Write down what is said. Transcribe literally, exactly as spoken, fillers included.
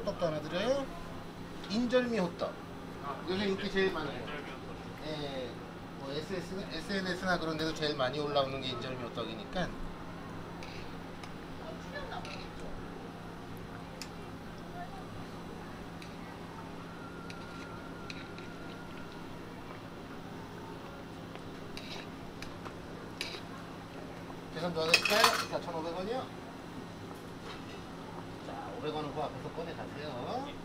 호떡도 하나 드려요. 인절미 호떡. 요새 인기 제일 많아요. 예, 뭐 에스엔에스나, 에스엔에스나 그런 데도 제일 많이 올라오는 게 인절미 호떡이니까. 계산 도와드릴까요? 사천오백 원이요? 자, 오백 원은 그 앞에서 꺼내 가세요.